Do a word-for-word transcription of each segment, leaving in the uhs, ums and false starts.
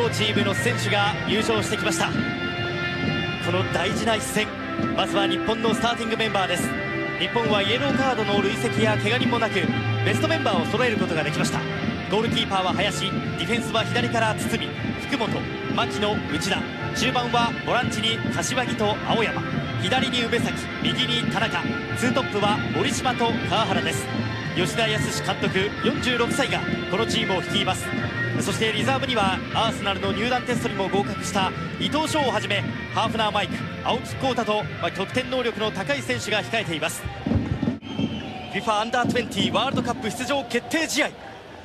両チームの選手が優勝してきました。この大事な一戦、まずは日本のスターティングメンバーです。日本はイエローカードの累積や怪我人もなくベストメンバーを揃えることができました。ゴールキーパーは林、ディフェンスは左から堤、福本、牧野、内田、中盤はボランチに柏木と青山、左に宇部崎、右に田中、ツートップは森島と川原です。吉田康監督よんじゅうろくさいがこのチームを率います。そしてリザーブにはアーセナルの入団テストにも合格した伊藤翔をはじめ、ハーフナーマイク、青木浩太と得点能力の高い選手が控えています。 フィファ アンダーにじゅうワールドカップ出場決定試合、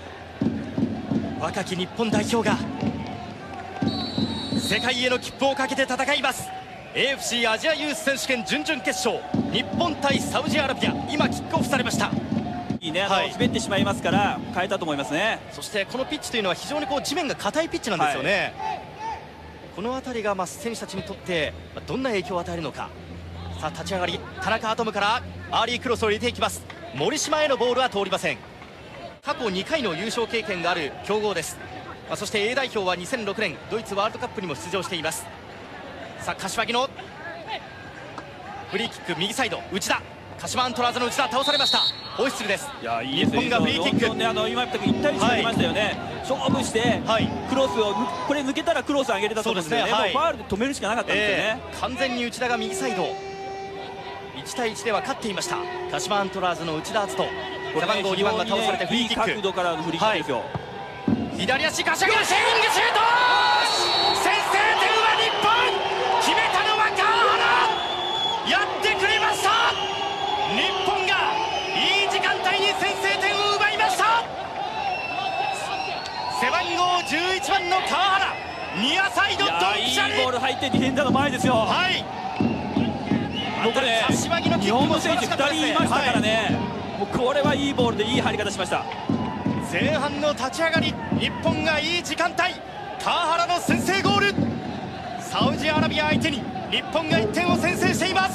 若き日本代表が世界への切符をかけて戦います。 エーエフシー アジアユース選手権準々決勝、日本対サウジアラビア、今キックオフされました。 いいね、あの、はい、滑ってしまいますから変えたと思いますね。 そしてこのピッチというのは非常にこう地面が硬いピッチなんですよね、はい、この辺りがまあ選手たちにとってどんな影響を与えるのか。さあ立ち上がり、田中アトムからアーリークロスを入れていきます。森島へのボールは通りません。過去にかいの優勝経験がある強豪です。まあ、そして A 代表はにせんろくねんドイツワールドカップにも出場しています。さあ柏木のフリーキック、右サイド内田、鹿島アントラーズの内田倒されました。ホイッスルです。 いや、いいですね。 日本がフリーキック、 どんどんね、あの今言ったいち対いちになりましたよね、はい、勝負して、はい、クロスをこれ抜けたらクロス上げれたと思うんですよね。もうファウルで止めるしかなかったんですよね、 えー、完全に内田が右サイド、いち対いちでは勝っていました。鹿島アントラーズの内田篤人、背番号にばんが倒されてフリーキック、 いい角度からのフリーキックですよ、はい、 左足柏木のシェーイングシュート、先制点は日本、決めたのは川原、やってくれました。日本がいい時間帯に先制点を奪いました。背番号じゅういちばんの川原、ニアサイドドンピシャリ、 いいボール入ってディフェンダーの前ですよ。 はい、 もうこれ日本の選手ふたりいましたからね、はい、もうこれはいいボールでいい入り方しました。 前半の立ち上がり、日本がいい時間帯、川原の先制ゴール、サウジアラビア相手に日本がいってんを先制しています。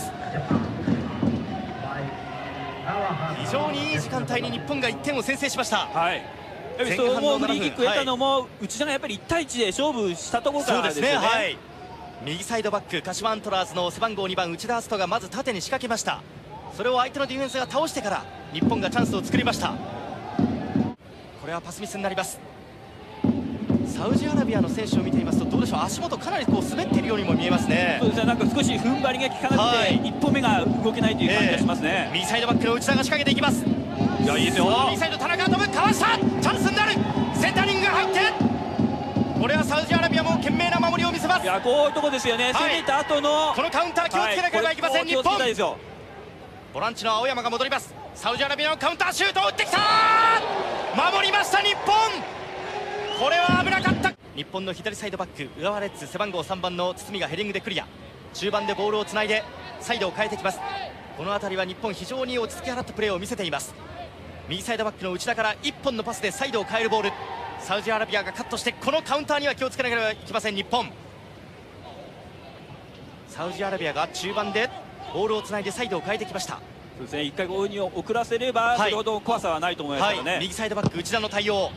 非常にいい時間帯に日本がいってんを先制しました。 はい、前半のフリーキック得たのも、はい、内田がやっぱりいち対いちで勝負したところからですよね。そうですね、はい、 右サイドバック鹿島アントラーズの背番号にばん内田篤人がまず縦に仕掛けました。それを相手のディフェンスが倒してから日本がチャンスを作りました。これはパスミスになります。サウジアラビアの選手を見ていますとどうでしょう、足元かなりこう滑っているようにも見えますね。 そうですね、なんか少し踏ん張りが効かなくて、はい、一歩目が動けないという感じがしますね、 えー、右サイドバックの内田が仕掛けていきます。 いや、いいですよ。 右サイド田中飛ぶ、かわした、チャンスになる、センタリングが入って、これはサウジアラビアも懸命な守りを見せます。 いや、こういうとこですよね、はい、攻めた後のこのカウンター気をつけなければいけません、はい、日本。ボランチの青山が戻ります。サウジアラビアのカウンターシュートを打ってきた、守りました日本、これは危なかった。日本の左サイドバック浦和レッズ背番号さんばんの堤がヘディングでクリア、中盤でボールをつないでサイドを変えてきます。この辺りは日本非常に落ち着き払ったプレーを見せています。右サイドバックの内田からいっぽんのパスでサイドを変えるボール、サウジアラビアがカットして、このカウンターには気をつけなければいけません日本。サウジアラビアが中盤でボールをつないでサイドを変えてきました。 そうですね、一回ゴールに遅らせればそれほど怖さはないと思いますからね、 はいはい、右サイドバック内田の対応、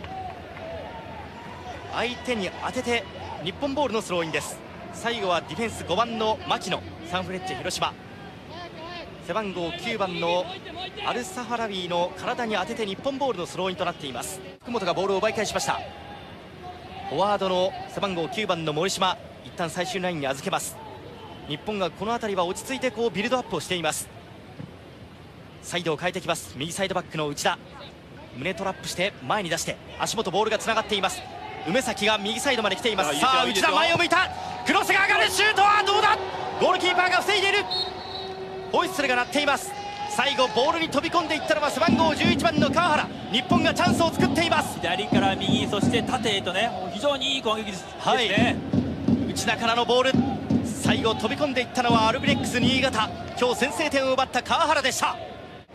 相手に当てて日本ボールのスローインです。最後はディフェンスごばんの牧野、サンフレッチェ広島、背番号きゅうばんのアルサハラビーの体に当てて日本ボールのスローインとなっています。福本がボールを奪い返しました。フォワードの背番号きゅうばんの森島、一旦最終ラインに預けます。日本がこの辺りは落ち着いてこうビルドアップをしています。サイドを変えてきます。右サイドバックの内田、胸トラップして前に出して足元ボールがつながっています。梅崎が右サイドまで来ています。さあ内田前を向いた、クロスが上がる、シュートはどうだ、ゴールキーパーが防いでいる、ホイッスルが鳴っています。最後ボールに飛び込んでいったのは背番号じゅういちばんの川原、日本がチャンスを作っています。 左から右、そして縦へとね、非常にいい攻撃ですね、はい、 内田からのボール、最後飛び込んでいったのはアルビレックス新潟、今日先制点を奪った川原でした。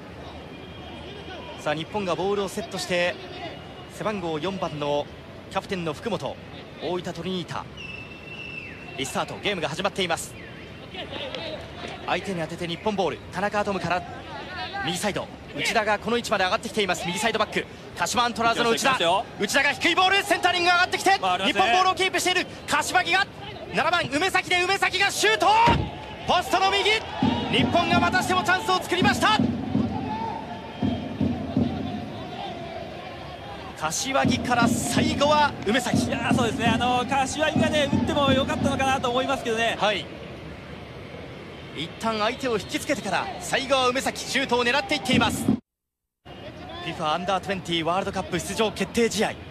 さあ日本がボールをセットして背番号よんばんのキャプテンの福本、大分トリニータ、リスタート、ゲームが始まっています。相手に当てて日本ボール、田中アトムから右サイド、内田がこの位置まで上がってきています。右サイドバック鹿島アントラーズの内田、内田が低いボール、センタリングが上がってきて、日本ボールをキープしている柏木がななばん梅崎で、梅崎がシュート、ポストの右、日本がまたしてもチャンスを作りました。柏木から最後は梅崎。 いやそうですね、あの柏木がね打ってもよかったのかなと思いますけどね。 はい、一旦相手を引きつけてから最後は梅崎、シュートを狙っていっています。 フィファ アンダーにじゅうワールドカップ出場決定試合、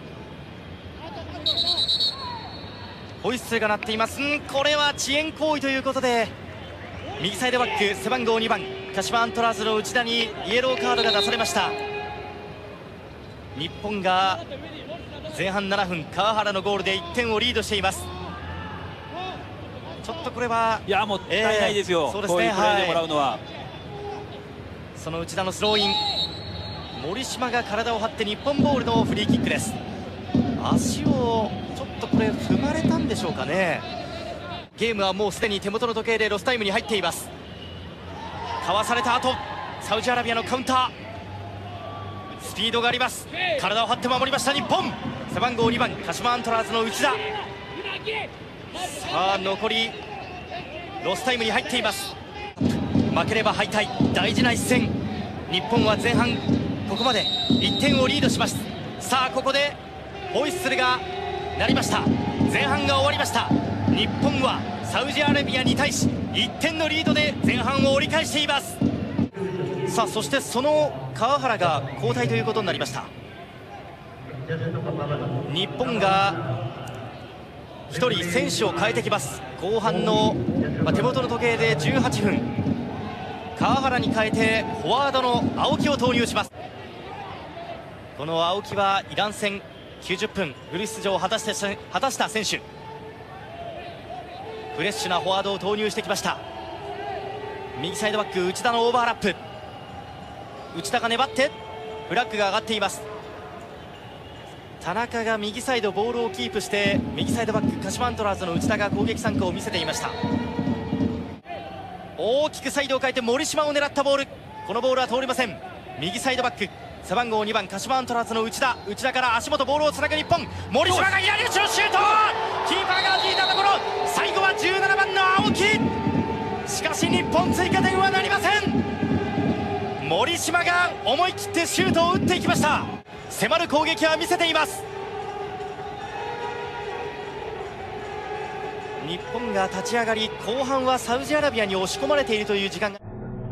ホイッスルが鳴っています。これは遅延行為ということで、右サイドバック背番号にばん鹿島アントラーズの内田にイエローカードが出されました。日本が前半ななふん、川原のゴールでいってんをリードしています。ちょっとこれはいやもったいないですよ、えー、そうですね、こういうプレーでもらうのは、はい、 その内田のスローイン、森島が体を張って日本ボールのフリーキックです。足をちょっとこれ踏まれたんでしょうかね。ゲームはもうすでに手元の時計でロスタイムに入っています。かわされた後、サウジアラビアのカウンター、スピードがあります。体を張って守りました日本、背番号にばん鹿島アントラーズの内田。さあ残りロスタイムに入っています。負ければ敗退、大事な一戦。日本は前半ここまでいってんをリードします。さあここでホイッスルが鳴りました。前半が終わりました。日本はサウジアラビアに対しいってんのリードで前半を折り返しています。さあそしてその川原が交代ということになりました。日本がひとり選手を変えてきます。後半の、まあ、手元の時計でじゅうはっぷん、川原に変えてフォワードの青木を投入します。この青木はイラン戦きゅうじゅっぷんフル出場を果たして果たした選手、フレッシュなフォワードを投入してきました。右サイドバック内田のオーバーラップ、内田が粘ってフラッグが上がっています。田中が右サイドボールをキープして、右サイドバック鹿島アントラーズの内田が攻撃参加を見せていました。大きくサイドを変えて森島を狙ったボール、このボールは通りません。右サイドバック背番号にばん鹿島アントラーズの内田、内田から足元ボールをつなぐ日本、森島が左打ちのシュート、キーパーが弾いたところ、最後はじゅうななばんの青木、しかし日本追加点はなりません。森島が思い切ってシュートを打っていきました。迫る攻撃は見せています。日本が立ち上がり、後半はサウジアラビアに押し込まれているという時間が、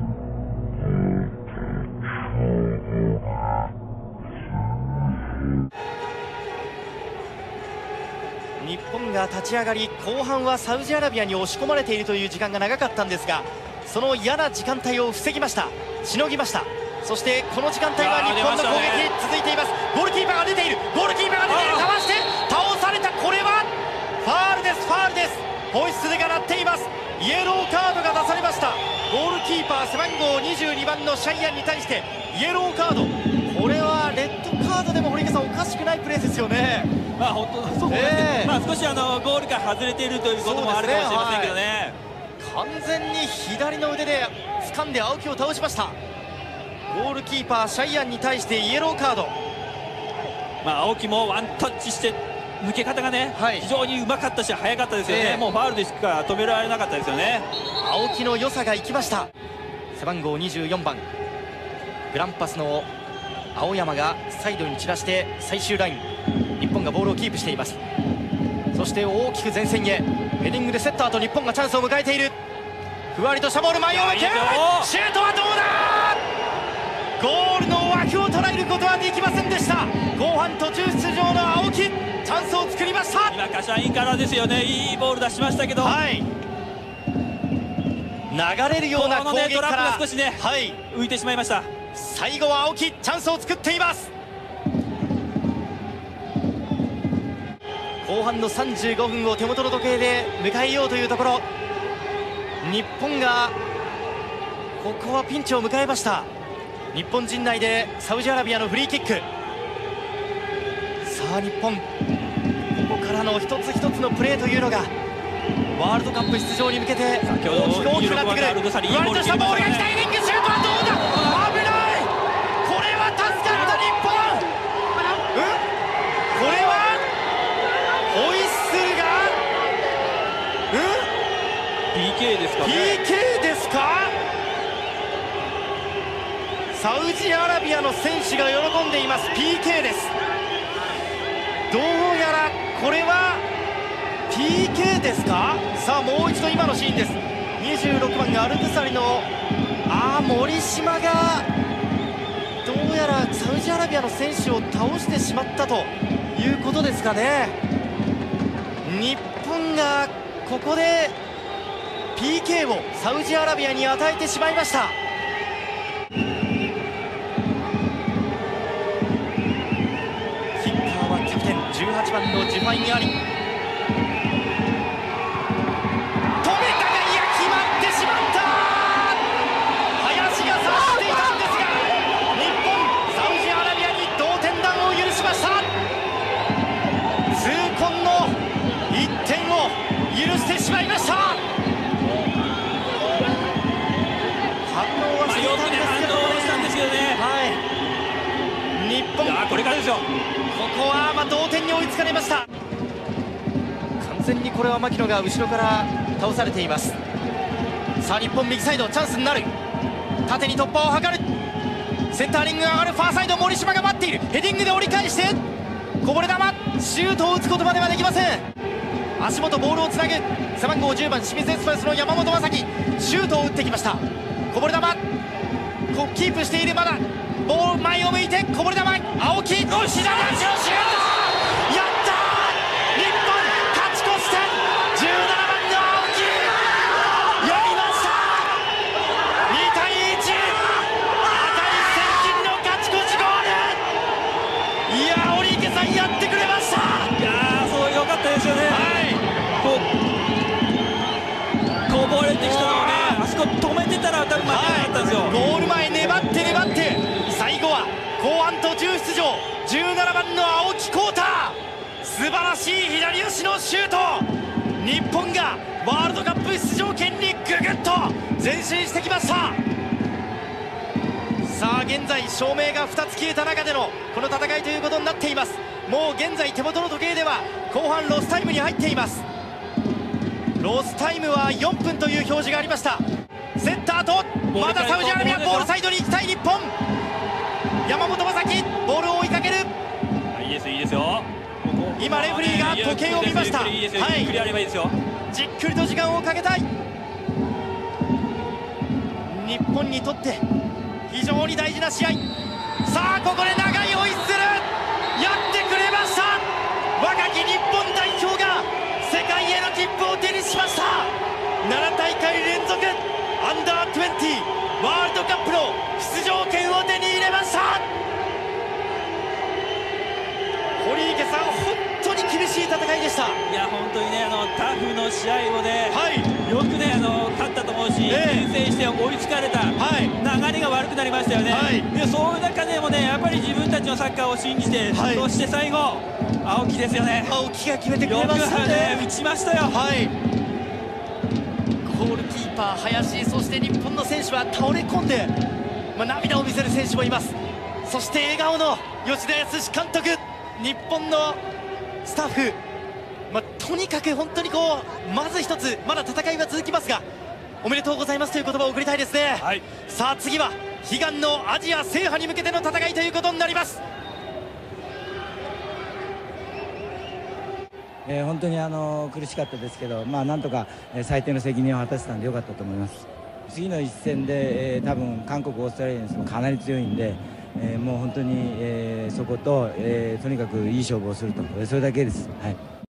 日本が立ち上がり、後半はサウジアラビアに押し込まれているという時間が長かったんですが、その嫌な時間帯を防ぎました、しのぎました。そしてこの時間帯は日本の攻撃続いています。ゴールキーパーが出ている、ゴールキーパーが出ている、かわして倒された、これはファールです、ファールです。ホイッスルが鳴っています。イエローカードが出されました。ゴールキーパー背番号にじゅうにばんのシャイアンに対してイエローカード、これはレッドカードでも堀池さんおかしくないプレーですよね。 まあ本当そうですね、えー、まあ少しあのゴールが外れているということもあるかもしれませんけどね、 はい、完全に左の腕で掴んで青木を倒しました。ゴールキーパーシャイアンに対してイエローカード。 まあ青木もワンタッチして抜け方がね、はい、非常にうまかったし速かったですよね、えー、もうファウルでしか止められなかったですよね。 青木の良さが生きました。背番号にじゅうよんばんグランパスの青山がサイドに散らして最終ライン、日本がボールをキープしています。そして大きく前線へヘディングでセッターと日本がチャンスを迎えている。ふわりとしたボール、前を向け、シュートはどうだ、ゴールの枠を捉えることはできませんでした。後半途中出場の青木、チャンスを作りました。 今柏インからですよね、いいボール出しましたけど、 はい、流れるような攻撃から、 ね、少しね、はい、浮いてしまいました。 最後は青木、チャンスを作っています。後半のさんじゅうごふんを手元の時計で迎えようというところ、日本がここはピンチを迎えました。日本陣内でサウジアラビアのフリーキック。さあ日本、ここからの一つ一つのプレーというのがワールドカップ出場に向けて大きく大きくなってくる。ふわりとしたボールが来た、ヘディングシュートはどうだ、危ない、これは助かった日本、 ピーケー ですかね。 ピーケー ですか。サウジアラビアの選手が喜んでいます。 ピーケー です。どうやらこれは ピーケー ですか。さあもう一度今のシーンです。にじゅうろくばんがアルブサリのあー森島がどうやらサウジアラビアの選手を倒してしまったということですかね。日本がここで ピーケー をサウジアラビアに与えてしまいました。キッカーはキャプテンじゅうはちばんのジュファイン・アリ。止めたが、いや決まってしまった。林が差していたんですが、日本サウジアラビアに同点弾を許しました。痛恨のいってんを許してしまいました。反応はしていたんですけどね。 反応したんですけどね。 はい。日本。 いやこれからですよ。 ここはまあ同点に追いつかれました。完全にこれは牧野が後ろから倒されています。さあ日本右サイドチャンスになる。縦に突破を図る。センターリングが上がる。ファーサイド森島が待っている。ヘディングで折り返してこぼれ球、シュートを打つことまではできません。足元ボールをつなぐ背番号じゅうばん清水エスパルスの山本昌樹、シュートを打ってきました。こぼれ球こキープしている。まだボール前を向いてこぼれ球、青木左足のシュート、やったー。日本勝ち越し点。じゅうななばんの青木やりました。にたいいち、値千金の勝ち越しゴール。いやー織池さんやってくれました。 いやーそう良かったですよね。 はい、 こうこぼれてきたのをね、あそこ止めてたら多分負けなかったんですよ。 ゴール前粘って粘って最後は後半途中出場じゅうななばんの青木浩太、素晴らしい左足のシュート。日本がワールドカップ出場権にググッと前進してきました。さあ現在照明がふたつ消えた中でのこの戦いということになっています。もう現在手元の時計では後半ロスタイムに入っています。ロスタイムはよんぷんという表示がありました。セッターとまだサウジアラビアボールサイドに行きたい日本。山本昌樹ボールを追いかける。 いいですいいですよ。 今レフェリーが時計を見ました。はい、 ゆっくりやればいいですよ。 じっくりと時間をかけたい。日本にとって非常に大事な試合。さあここで長いホイッスルやってくれました。若き日本代表が世界への切符を手にしました。ななたいかい連続アンダーにじゅうワールドカップの出場権を手に入れました。堀池さん、本当に厳しい戦いでした。 いや本当にね、あのタフの試合をね、 はい、 よくねあの勝ったと思うし、 ええ、 先制して追いつかれた、 はい、 流れが悪くなりましたよね。はい、でそういう中でもね、やっぱり自分たちのサッカーを信じて、はい、そして最後青木ですよね。 青木が決めてくれましたね。 よくね打ちましたよ。 はい、ゴールキーパー林、そして日本の選手は倒れ込んで、まあ、涙を見せる選手もいます。そして笑顔の吉田康監督、日本のスタッフ、まあ、とにかく本当にこうまず一つ、まだ戦いは続きますがおめでとうございますという言葉を送りたいですね。はい、さあ次は悲願のアジア制覇に向けての戦いということになります。 えー、本当にあの苦しかったですけど、まあ、なんとか、えー、最低の責任を果たせたんでよかったと思います。次の一戦で、えー、多分韓国、オーストラリアにもかなり強いんで、えー、もう本当に、えー、そこと、えー、とにかくいい勝負をすると、それだけです。はい。